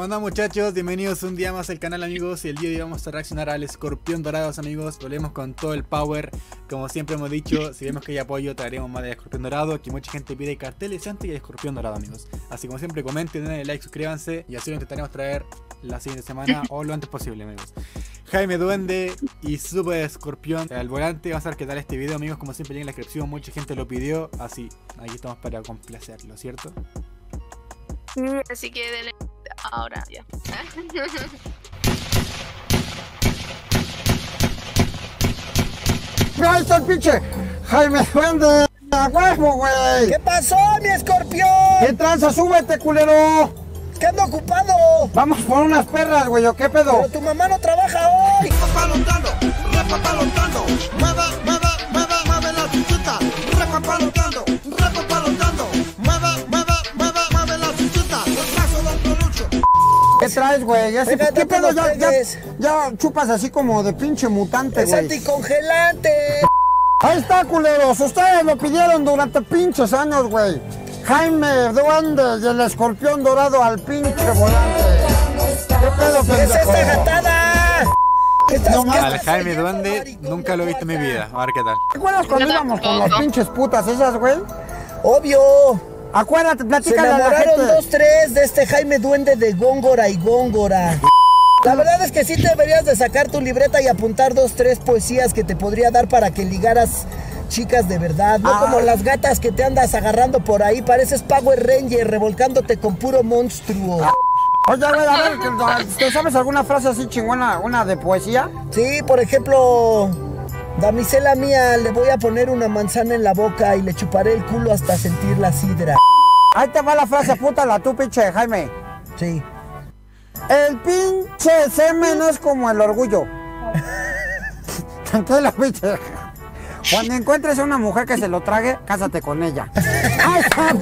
Hola muchachos, bienvenidos un día más al canal amigos. Y el día de hoy vamos a reaccionar al escorpión dorado amigos. Volvemos con todo el power. Como siempre hemos dicho, si vemos que hay apoyo traeremos más del escorpión dorado. Aquí mucha gente pide carteles antes y el escorpión dorado amigos. Así como siempre comenten, denle like, suscríbanse. Y así lo intentaremos traer la siguiente semana o lo antes posible amigos. Jaime Duende y Super Escorpión al volante. Vamos a ver qué tal este video amigos. Como siempre en la descripción mucha gente lo pidió. Así, aquí estamos para complacerlo, ¿cierto? Sí, así que denle ahora ya. ¡Ahí está el pinche Jaime Duende! ¡A huevo, güey! ¿Qué pasó, mi escorpión? ¿Qué tranza? ¡Súbete, culero! ¿Qué ando ocupado? Vamos por unas perras, güey, ¿o qué pedo? Pero tu mamá no trabaja hoy. Repapalotando, repapalotando, mueve, mueve, mueve, mueve la chichita. Repapalotando, repapalotando, mueve, mueve, mueve, mueve la chichita. El paso del peluche. ¿Qué traes, güey? ¿Qué pedo? Ya chupas así como de pinche mutante, Es güey. anticongelante. Ahí está, culeros. Ustedes lo pidieron durante pinches años, güey. Jaime Duende y el escorpión dorado al pinche volante. ¿Qué pedo, ¿Qué es esta pendejo? gatada? No mames. Al Jaime Duende nunca lo he visto en mi vida. A ver qué tal. ¿Te acuerdas cuando íbamos con las pinches putas esas, güey? Obvio. Acuérdate, Se platícale a la enamoraron gente. 2, 3 de este Jaime Duende de Góngora y Góngora. La verdad es que sí deberías de sacar tu libreta y apuntar 2, 3 poesías que te podría dar para que ligaras chicas de verdad, no como las gatas que te andas agarrando por ahí. Pareces Power Ranger revolcándote con puro monstruo. Oye, güey, a ver, ¿te sabes alguna frase así chingona, una de poesía? Sí, por ejemplo, damisela mía, le voy a poner una manzana en la boca y le chuparé el culo hasta sentir la sidra. Ahí te va la frase, apúntala tú, pinche Jaime. Sí. El pinche semen es como el orgullo. Tranquilo, pinche. Cuando encuentres a una mujer que se lo trague, cásate con ella. Ay, está,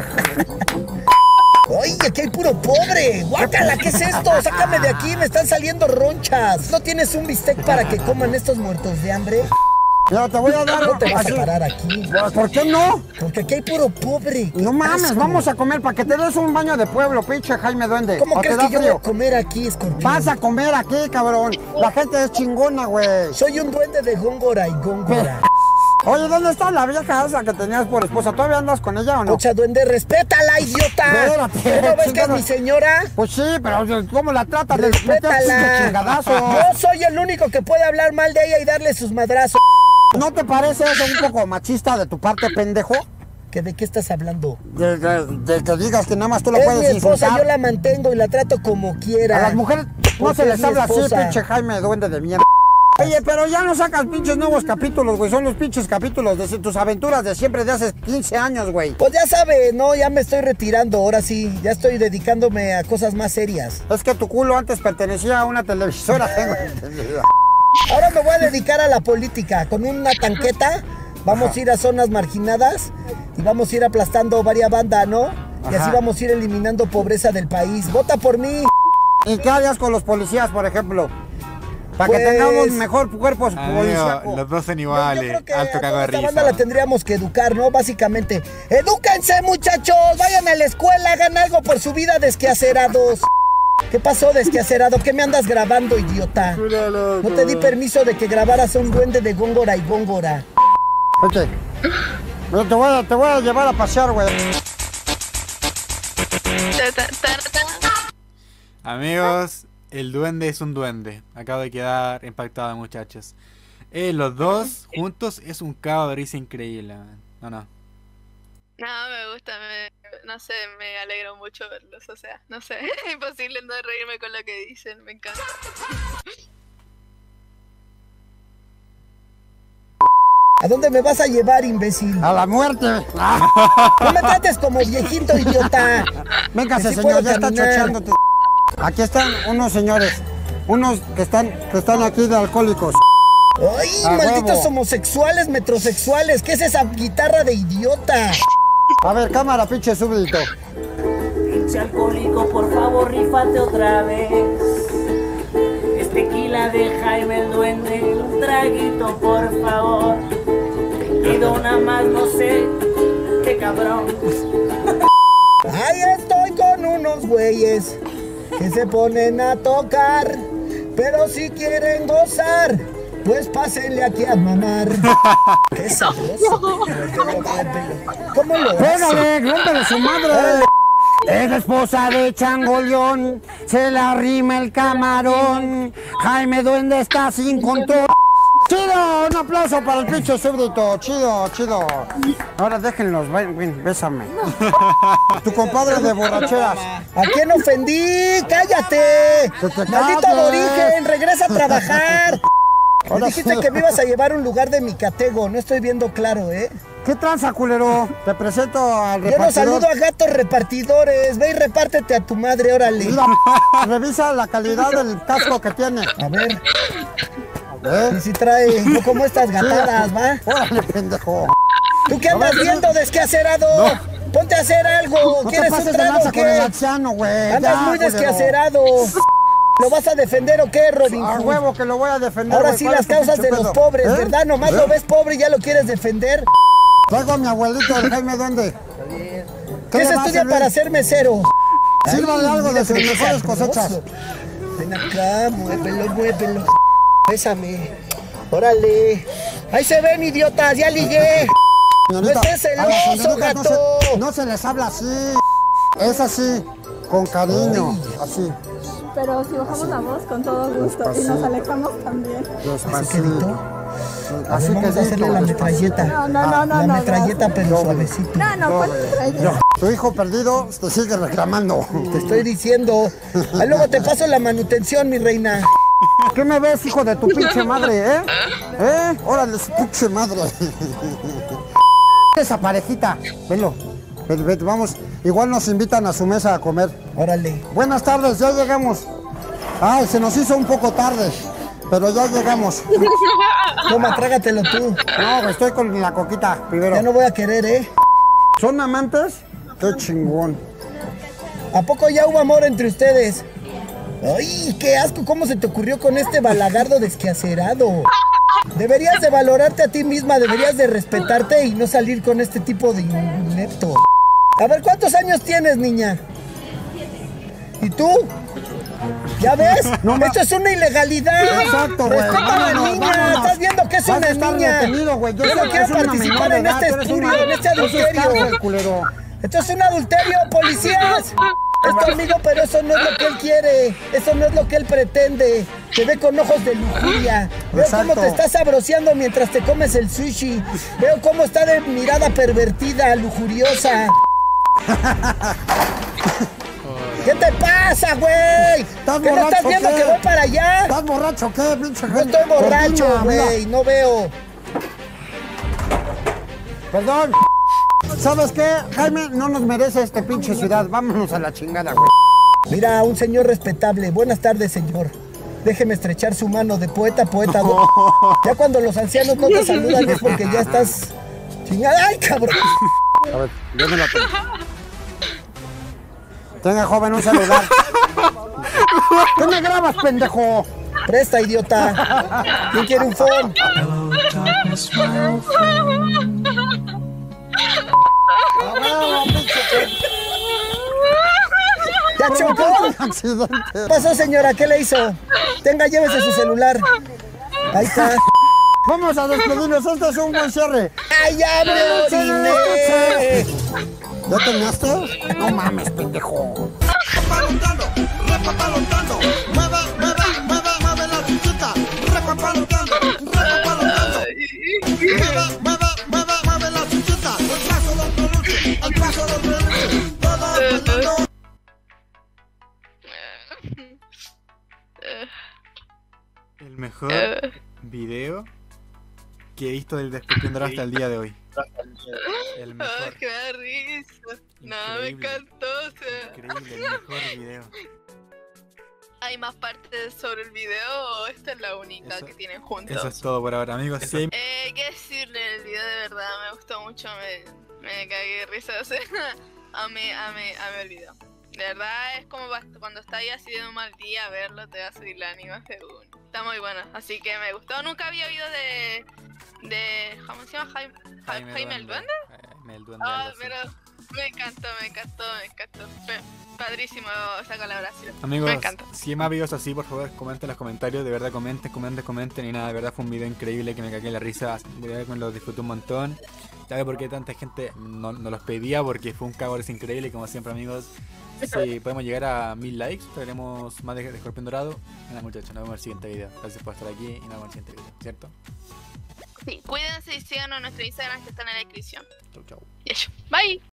Oye, aquí hay puro pobre. Guácala, ¿qué es esto? Sácame de aquí, me están saliendo ronchas. ¿No tienes un bistec para que coman estos muertos de hambre? Yo te voy a dar. No te vas así. a parar aquí. ¿Por qué no? Porque aquí hay puro pobre. No mames, Asco. vamos a comer para que te des un baño de pueblo, pinche Jaime Duende. ¿Cómo ¿O crees te da que yo voy frío? a comer aquí, escorpión? Vas a comer aquí, cabrón. La gente es chingona, güey. Soy un duende de Góngora y Góngora. Oye, ¿dónde está la vieja esa que tenías por esposa? ¿Todavía andas con ella o no? Escucha, duende, respétala, idiota. Espérate, ¿No ves que es chingada. mi señora? Pues sí, pero ¿cómo la trata? Le metes Respétala. chingadazo. Yo soy el único que puede hablar mal de ella y darle sus madrazos. ¿No te parece eso un poco machista de tu parte, pendejo? ¿De qué estás hablando? De que digas que nada más tú lo Es puedes mi esposa, insultar. yo la mantengo y la trato como quiera. A las mujeres no Porque se les es mi habla así, esposa. pinche Jaime Duende de mierda. Oye, pero ya no sacas pinches nuevos capítulos, güey. Son los pinches capítulos de tus aventuras de siempre de hace 15 años, güey. Pues ya sabe, no, ya me estoy retirando, ahora sí, ya estoy dedicándome a cosas más serias. Es que tu culo antes pertenecía a una televisora, tengo entendido. Ahora me voy a dedicar a la política, con una tanqueta, vamos a ir a zonas marginadas y vamos a ir aplastando varias bandas, ¿no? Y así Ajá. vamos a ir eliminando pobreza del país. ¡Vota por mí! ¿Y qué harías con los policías, por ejemplo? Para que Pues, tengamos mejor cuerpos Amigo, policíacos. los dos son Yo iguales. creo que Alto a cago toda de esta risa. banda la tendríamos que educar, ¿no? Básicamente. ¡Edúquense, muchachos! Vayan a la escuela, hagan algo por su vida, desquacerados. ¿Qué pasó, desquacerado? ¿Qué me andas grabando, idiota? No te di permiso de que grabaras a un duende de Góngora y Góngora. Oye, te voy a llevar a pasear, güey. Amigos, el duende es un duende. Acabo de quedar impactado, muchachos. Los dos juntos es un cago de risa increíble. No, no. No, me gusta, no sé, me alegro mucho verlos, o sea, no sé, es imposible no reírme con lo que dicen, me encanta. ¿A dónde me vas a llevar, imbécil? A la muerte. No me trates como viejito, idiota. Véngase, Que sí señor, puedo ya está caminar. chocheándote. Aquí están unos señores. Unos que están aquí de alcohólicos. ¡Ay, A malditos huevo. homosexuales, metrosexuales! ¿Qué es esa guitarra de idiota? A ver, cámara, pinche súbdito. Pinche alcohólico, por favor, rífate otra vez. Es tequila de Jaime el Duende, un traguito, por favor. Pido una más, no sé, qué cabrón. ¡Ahí estoy con unos güeyes! que se ponen a tocar, pero si quieren gozar, pues pásenle aquí a mamar. Qué sabroso. ¿Cómo lo hace? ¡Pégale, rómpele su madre! Es la esposa de Changoleón, se la rima el camarón. Jaime Duende está sin control. ¡Chido! Un aplauso para el pinche súbdito. Chido, chido. Ahora déjenlos, ven, bésame. Tu compadre de borracheras. ¿A quién ofendí? ¡Cállate! ¡Maldito calles. aborigen! ¡Regresa a trabajar! Me Ahora dijiste sí. que me ibas a llevar a un lugar de mi catego. No estoy viendo claro, ¿eh? ¿Qué tranza, culero? Te presento al Yo no repartidor. saludo a gatos repartidores. Ve y repártete a tu madre, órale. Mira, revisa la calidad del casco que tiene. A ver, ¿Eh? y si trae no como estas gatadas, ¿va? Órale, pendejo. ¿Tú qué andas viendo, desquacerado? Ponte a hacer algo. No te ¿Quieres un pases de trago lanza o con el qué? anciano, güey. Andas Ya, muy culero. desquacerado. ¿Lo vas a defender o qué, Robin A Hood? huevo que lo voy a defender. Ahora güey. sí ¿Cuál las es tu causas pinche de los pedo? pobres, ¿Eh? ¿verdad? Nomás ¿Eh? lo ves pobre y ya lo quieres defender. Traigo a mi abuelito, el Jaime Duende. ¿Qué le se va a estudia servir? para ser mesero? Sírvale algo mira de sus qué mejores sabroso. cosechas. Ven acá, muévelo, muévelo. Bésame. Órale. Ahí se ven, idiotas, ya ligué. Señorita, No estés a las celoso, señoritas gato. no se les habla así. Es así, con cariño. Así, Pero si bajamos la voz, con todo gusto. Y nos alejamos también. despacito. Así que Vamos a hacerle la metralleta. No, no, no, no, La no, metralleta, pero suavecito. No, no, ¿cuál metralleta? Tu hijo perdido te sigue reclamando. Te estoy diciendo. Ahí luego te paso la manutención, mi reina. ¿Qué me ves, hijo de tu pinche madre, eh? Órale, su pinche madre. Esa parejita, velo. Vete, vamos. Igual nos invitan a su mesa a comer. Órale. Buenas tardes, ya llegamos. Ay, se nos hizo un poco tarde, pero ya llegamos. Toma, trágatelo tú. No, estoy con la coquita primero. Ya no voy a querer, ¿eh? ¿Son amantes? Qué chingón. ¿A poco ya hubo amor entre ustedes? ¡Ay, qué asco! ¿Cómo se te ocurrió con este balagardo desquacerado? Deberías de valorarte a ti misma, deberías de respetarte y no salir con este tipo de inepto. A ver, ¿cuántos años tienes, niña? ¿Y tú? ¿Ya ves? Esto es una ilegalidad. Exacto, güey. Respeta a la Vámonos, niña. vámonos. Estás viendo que es Vas a una estar niña. detenido, güey. Yo sé no que quiero es una participar menor de en edad, este tú eres estudio, una- en este eso es adulterio. cárcel, culero. Esto es un adulterio, policías. Es tu amigo, pero eso no es lo que él quiere. Eso no es lo que él pretende. Te ve con ojos de lujuria. Veo Exacto. cómo te estás sabroseando mientras te comes el sushi. Veo cómo está de mirada pervertida, lujuriosa. ¿Qué te pasa, güey? ¿Estás ¿Que no estás borracho, viendo qué? que voy para allá? ¿Estás borracho o qué, pinche No estoy borracho, Cortina, mira. güey. No veo. Perdón. ¿Sabes qué? Jaime no nos merece este pinche ciudad. Vámonos a la chingada, güey. Mira, un señor respetable. Buenas tardes, señor. Déjeme estrechar su mano de poeta a poeta. Ya cuando los ancianos no te saludan es porque ya estás chingada. ¡Ay, cabrón! A ver, démelo a ti. Tenga, joven, un celular. ¿Qué me grabas, pendejo? Presta, idiota. ¿Quién quiere un phone? ¿Ya chocó? Accidente. ¿Qué pasó, señora? ¿Qué le hizo? Tenga, llévese su celular. Ahí está. Vamos a despedirnos. Este es un buen cierre. ¡Ay, ya me oriné! ¿Ya terminaste? No mames, pendejo. Repapalotando, repapalotando, mueve, mueve, mueve, mueve la chichita. Repapalotando, repapalotando, mueve, mueve, mueve, mueve la chichita. El paso del peluche, el paso del peluche, todo bailando. El mejor video que he visto del Descubriendo hasta el día de hoy. El Ay, mejor. que me da risa. No, me Increíble. encantó. O sea, Increíble, el mejor video. ¿hay más partes sobre el video o esta es la única Eso- que tienen juntos? Eso es todo por ahora, amigos. Sí, hay- ¿Qué decirle? El video de verdad me gustó mucho, me cagué de risa, o sea, amé el video. De verdad es como cuando estás ahí así de un mal día, verlo te va a subir la ánima según. Está muy bueno, así que me gustó. Nunca había oído de ¿cómo se llama? Jaime el Duende. Jaime el Duende. Ah, algo así. pero me encantó. Padrísimo esa colaboración. Amigos, Me encanta. si hay más videos así, por favor, comenten en los comentarios. De verdad, comenten. Y nada, de verdad fue un video increíble que me cagué en la risa. De verdad me lo disfruté un montón. Ya ve por qué tanta gente no los pedía, porque fue un cago increíble. Y como siempre, amigos, si podemos llegar a 1000 likes, traeremos más de Escorpión Dorado. Nada, muchachos, nos vemos en el siguiente video. Gracias por estar aquí y nos vemos en el siguiente video, ¿cierto? Sí, cuídense y síganos en nuestro Instagram que está en la descripción. Chau, chau. Y eso. Bye.